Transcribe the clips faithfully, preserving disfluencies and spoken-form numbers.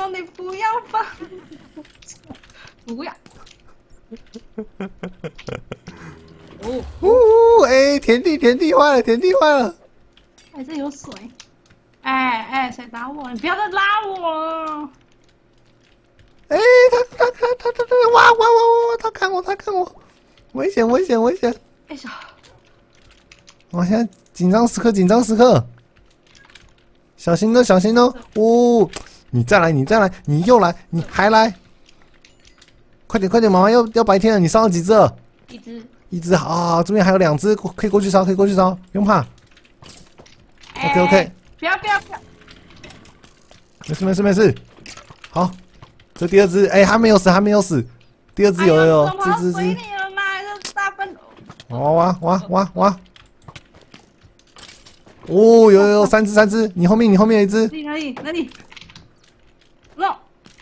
求你不要放，不要。哦呜哎，田地田地坏了，田地坏了。 哎，这有水。哎哎，谁打我？你不要再拉我了。 哎，他他他他他他哇哇哇哇哇！他看我，他看我，危险危险危险！ 哎呀， 我现在紧张时刻，紧张时刻，小心哦，小心哦！哦，你再来，你再来，你又来，你还来，快点快点，妈妈要要白天了，你烧了几只了？ 一只， 一只，好，这边还有两只，可以过去烧，可以过去烧，不用怕。 哎 OK OK， 不要不要不要， 没事没事没事，好，这第二只，哎，还没有死，还没有死，第二只有有有， 哎这只只， 回你了啦，这大笨。 哇哇哇哇哇！哦，有有有，三只三只，你后面你后面有一只， 哪里哪里哪里 ？no。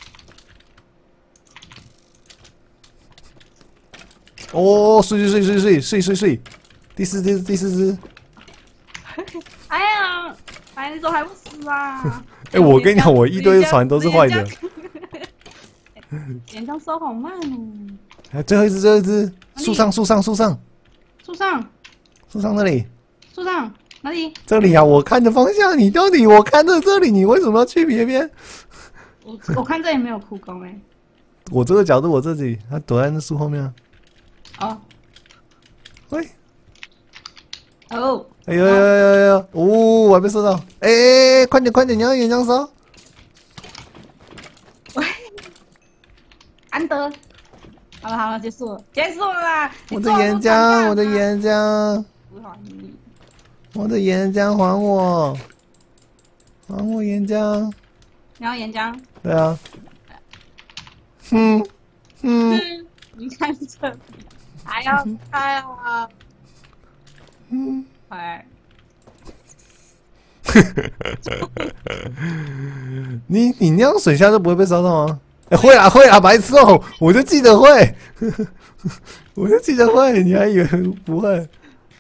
哦，睡睡睡睡睡睡睡，第四只第四只。 哎呀，白你手还不死啊！ 哎，我跟你讲，我一堆船都是坏的。 岩浆收好慢哦。 哎，最后一只最后一只，树上树上树上树上树上那里树上哪里？ 这里啊，我看的方向，你到底我看的这里，你为什么要去别边？ 我我看这里没有枯工哎。 我这个角度，我这里，他躲在那树后面啊。 哦。 喂。 哦。 哎呦呦呦呦呦！哦，我还没收到。哎哎哎，快点快点，你要岩浆烧。 喂，安德。好了好了，结束了，结束了啦！ 我的岩浆，我的岩浆， 不还你， 我的岩浆还我，还我岩浆。 你要岩浆？ 对啊。嗯嗯。 你看这里，还要开啊？ 嗯。 哎。 你你那样水下就不会被烧到吗？哎、欸，会啊会啊，白痴哦！我就记得会，我就记得会，你还以为不会？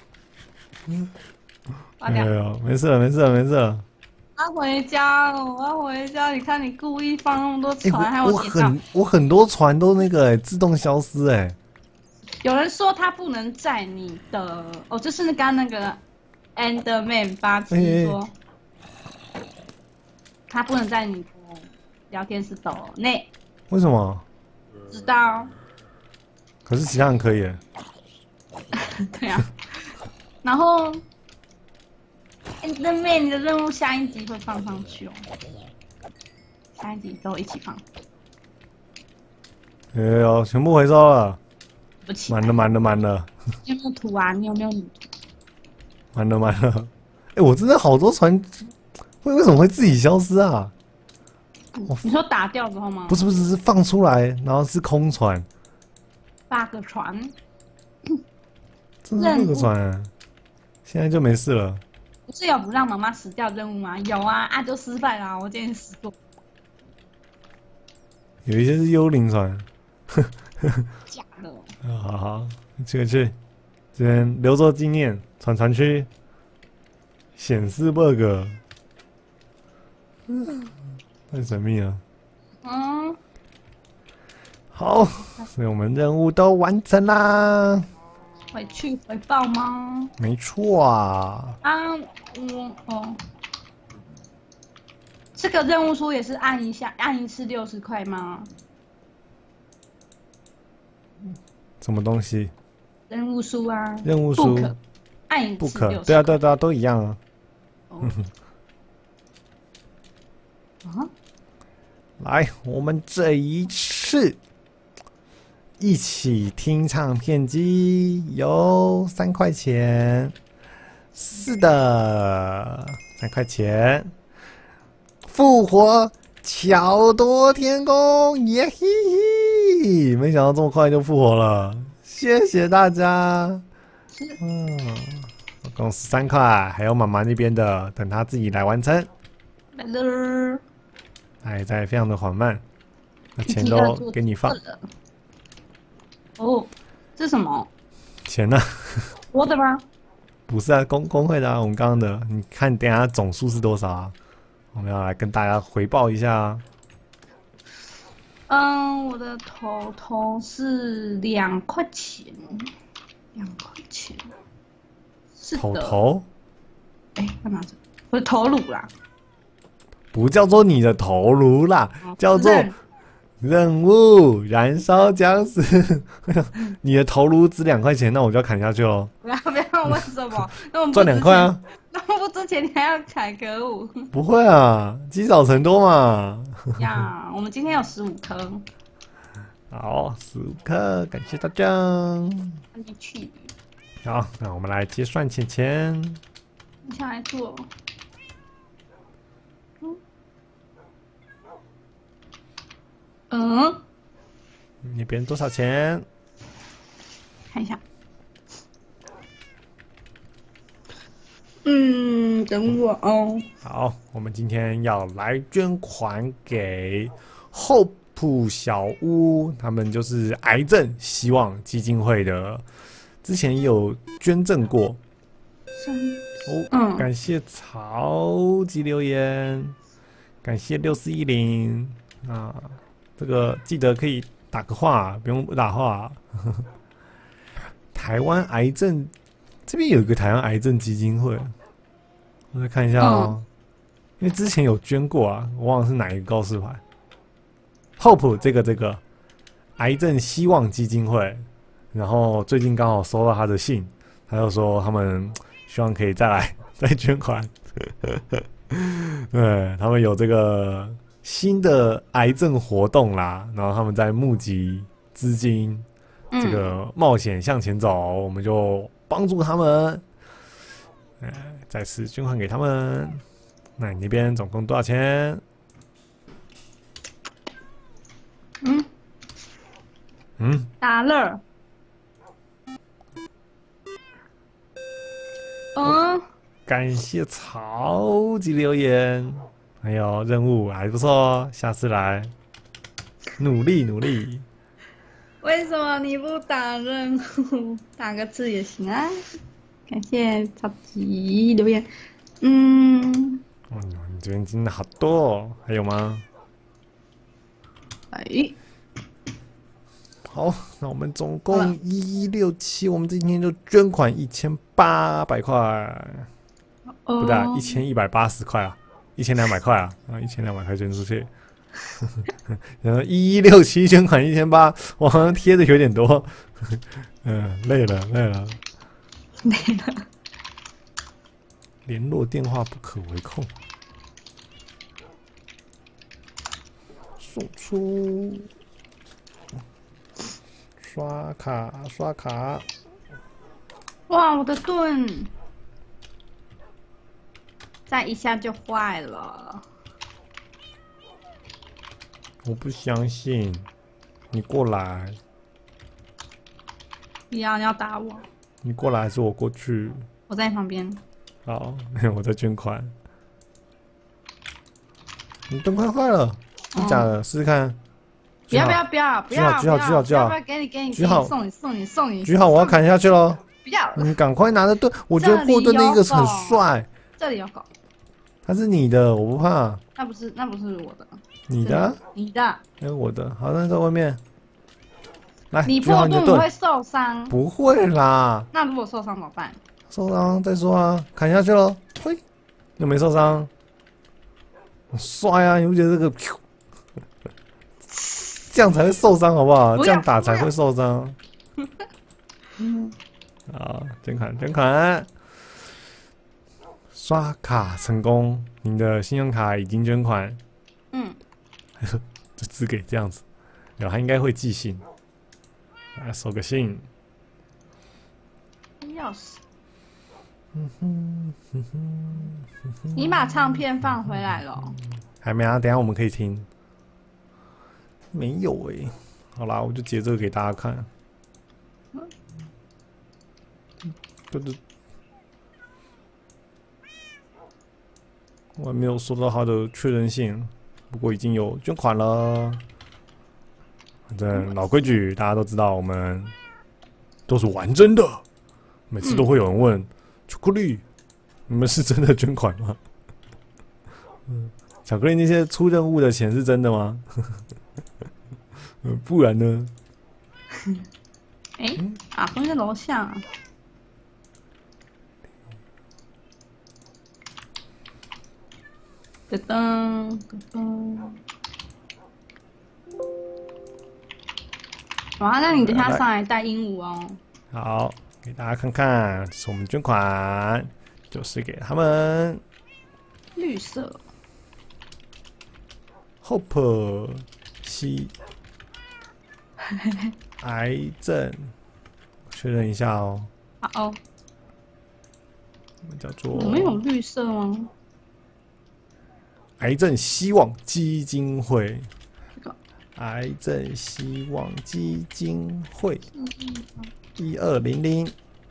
哎呦，没事了没事了没事了。 我要回家了，我要回家。你看你故意放那么多船， 欸、 还有我很我很多船都那个、欸、自动消失哎、欸。 有人说它不能载你的哦，就是刚刚那个 Enderman 八七说，它不能载你的聊天室斗内。 为什么？ 知道。 可是其他人可以、欸。 对啊。然后 Enderman 的任务下一集会放上去哦，下一集都一起放。 哎呦，全部回收了。 不起。 满了满了满了。 你有没有图啊？你有没有图？ 满了满了。哎、欸，我真的好多船，为为什么会自己消失啊？ 你说打掉之后吗？ 不是不是，是放出来，然后是空船。 bug船。 真是 bug 船、啊，现在就没事了。 不是有不让妈妈死掉任务吗？有啊，啊就失败了，我今天死过。 有一些是幽灵船。 假的。 好好，去去，这边留作纪念。船船区显示 bug。嗯。太神秘了。 嗯。 好，所以我们任务都完成啦。 回去回报吗？ 没错啊。 啊，我哦，这个任务书也是按一下，按一次六十块吗？ 什么东西？ 任务书啊。 任务书。 按一次不可。 六十。 对啊对啊对啊，都一样啊。 哦。啊。 来，我们这一次一起听唱片机，有三块钱。是的，三块钱。复活巧夺天工，耶嘿嘿！没想到这么快就复活了，谢谢大家。嗯，共十三块，还有妈妈那边的，等她自己来完成。 来了。 还在非常的缓慢，那钱都给你放。 哦，这是什么？ 钱呢、啊？ 我的吗？ 不是啊，工工会的啊，我们刚刚的。你看，等一下总数是多少啊？我们要来跟大家回报一下啊。 嗯，我的头头是两块钱，两块钱。是的。 头头？ 哎，干嘛？我的头颅啦。 不叫做你的头颅啦， 哦、 叫做任务燃烧僵尸。你的头颅值两块钱，那我就要砍下去喽。 不要不要，为什么？那我们赚两块啊。 那不之前你还要砍，可恶！ 不会啊，积少成多嘛。 呀，我们今天有十五颗。 好，十五颗，感谢大家。 放进去。 好，那我们来结算钱钱。 你想来做？嗯。嗯。 那边多少钱？ 看一下。嗯，等我哦。 好，我们今天要来捐款给厚朴小屋，他们就是癌症希望基金会的，之前也有捐赠过。哦，嗯、感谢超级留言，感谢六四一零啊，这个记得可以打个话，不用不打话。台湾癌症这边有一个台湾癌症基金会。我再看一下哦，嗯、因为之前有捐过啊，我忘了是哪一个告示牌。Hope 这个这个癌症希望基金会，然后最近刚好收到他的信，他就说他们希望可以再来再捐款。对，他们有这个新的癌症活动啦，然后他们在募集资金，嗯、这个冒险向前走，我们就帮助他们。呃，再次捐款给他们。那你那边总共多少钱？ 嗯嗯， 打乐。嗯， 感谢超级留言，还有任务还不错哦，下次来努力努力。 为什么你不打任务？打个字也行啊。感谢超级留言，嗯， 哦，你这边真的好多哦，还有吗？ 哎， 好，那我们总共一一六七，我们今天就捐款一千八百块， 哦、 不对、啊，一千一百八十块啊，一千两百块啊，啊，一千两百块捐出去，然后一一六七捐款一千八，我好像贴的有点多，嗯，累了累了。 累了。 联络电话不可为控。送出。刷卡，刷卡。 哇，我的盾！再一下就坏了。 我不相信。你过来。 你要你要打我。 你过来还是我过去？ 我在你旁边。 好，我在捐款。你盾快坏了，真假的？试试看。 不要不要不要不要！ 举好举好举好举好！ 不要给你给你举好， 送你送你送你！ 举好，我要砍下去喽！ 不要！ 你赶快拿着盾，我觉得过盾那个很帅。 这里有狗。 它是你的，我不怕。 那不是那不是我的。 你的？ 你的。 哎，我的。好，那在外面。来， 你破盾我会受伤。 不会啦。 那如果受伤怎么办？ 受伤再说啊，砍下去喽！嘿，又没受伤，很帅啊！你不觉得这个，这样才会受伤好不好？这样打才会受伤。好，捐款捐款，刷卡成功，您的信用卡已经捐款。 嗯， 就只给这样子，然后他应该会寄信，来收个信。 钥匙。你把唱片放回来了？ 还没啊，等一下我们可以听。没有哎、欸，好啦，我就截这个给大家看。对对，我还没有收到他的确认信，不过已经有捐款了。反正老规矩，大家都知道，我们都是玩真的，每次都会有人问。嗯巧克力，你们是真的捐款吗？嗯，巧克力那些出任务的钱是真的吗？ 不然呢？ 哎、欸，阿峰在楼下、啊。噔噔噔噔。哇，那你等一下上来带鹦鹉哦。 好，给大家看看，这是我们捐款，就是给他们。 绿色。 Hope 西癌症，确认一下哦。 好哦。 我们叫做。 我们有绿色吗？ 癌症希望基金会。癌症希望基金会一二零零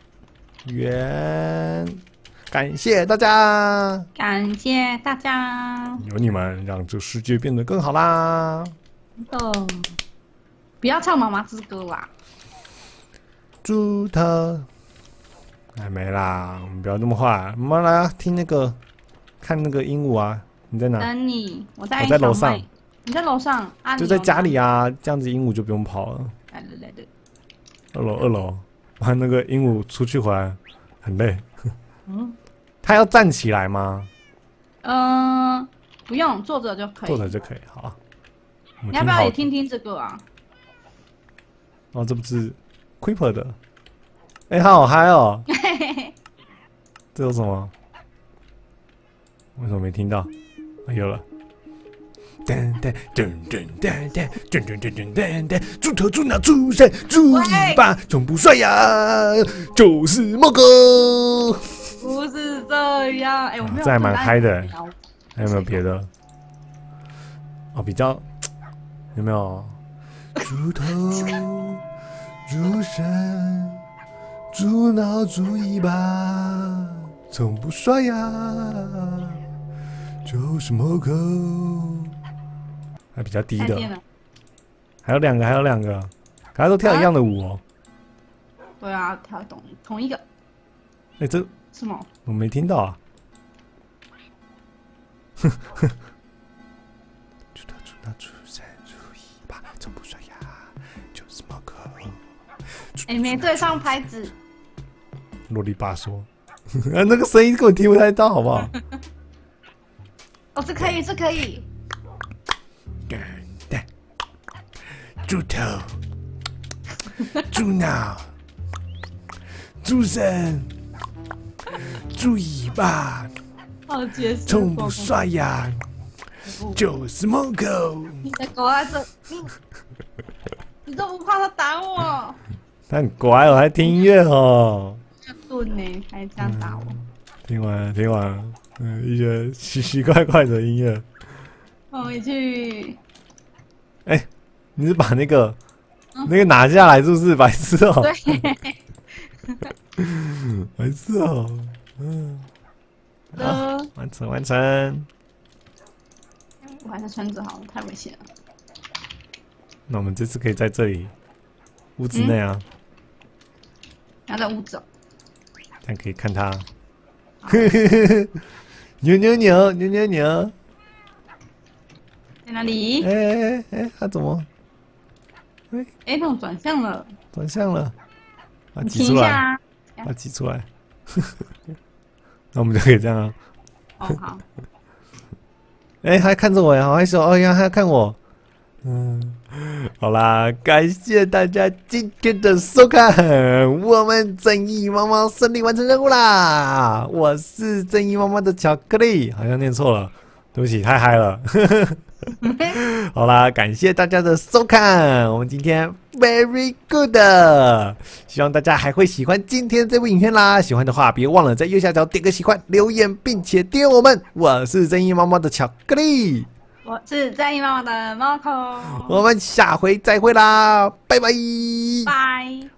元，感谢大家， 感谢大家， 有你们让这世界变得更好啦！ 真的，不要唱妈妈之歌啦！ 祝他还没啦，我们不要这么坏。妈妈来啊，听那个，看那个鹦鹉啊，你在哪？ 等你，我在我在楼上。 你在楼上啊？ 就在家里啊，这样子鹦鹉就不用跑了。 来了来了， 二楼二楼，哇，那个鹦鹉出去回来很累。 嗯， 它要站起来吗？ 嗯、呃，不用，坐着就可以。 坐着就可以，好。 你要不要也听听这个啊？ 哦，这不是 Creeper 的，哎、欸，它好嗨哦！这有什么？为什么没听到？啊、有了。噔噔噔噔噔噔噔噔噔噔噔，猪头猪脑猪身猪尾巴，从不刷牙就是猫狗。 不是这样，哎、欸，我没有。 这还蛮嗨的，还有没有别的？哦，比较有没有？猪头、猪身、猪脑、猪尾巴，从不刷牙就是猫狗。还比较低的，还有两个，还有两个，大家都跳一样的舞哦。 啊对啊，跳同同一个。 哎、欸，这什么？ 我没听到啊。哼哼。猪头猪脑猪身猪尾巴，从不刷牙就是猫狗。 哎、欸，没对上拍子。 啰里吧嗦，啊，那个声音根本听不太到，好不好？ 哦，这可以，这可以。 猪头、猪脑、猪身、猪尾巴，从不刷牙就是猫狗。 你的狗在这，你你都不怕它打我？ 它很乖哦，还听音乐哦。 要盾呢，还这样打我？嗯、 听完听完，嗯，一些奇奇怪怪的音乐。 我回去。 哎、欸，你是把那个、嗯、那个拿下来是不是？白痴哦、喔！ 对， 白痴哦、喔！嗯，好，完成完成。 我还是穿着好了，太危险了。 那我们这次可以在这里屋子内啊， 要在屋子、哦， 这样可以看它。扭扭扭扭扭扭。 在哪里？ 哎哎哎，他怎么？ 哎哎，那种转向了， 转向了，把它挤出来，把它挤出来。那我们就可以这样啊。 哦好。 哎，还看着我呀，好害羞哦呀，还要看我。嗯，好啦，感谢大家今天的收看，我们正义妈妈顺利完成任务啦！我是正义妈妈的巧克力，好像念错了，对不起，太嗨了。好啦，感谢大家的收看，我们今天 very good， 希望大家还会喜欢今天这部影片啦。喜欢的话，别忘了在右下角点个喜欢、留言，并且订阅我们。我是正义妈妈的巧克力， 我是正义妈妈的猫口， 我们下回再会啦，拜拜， 拜。